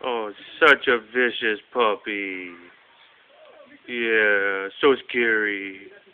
Oh, such a vicious puppy. Yeah, so scary.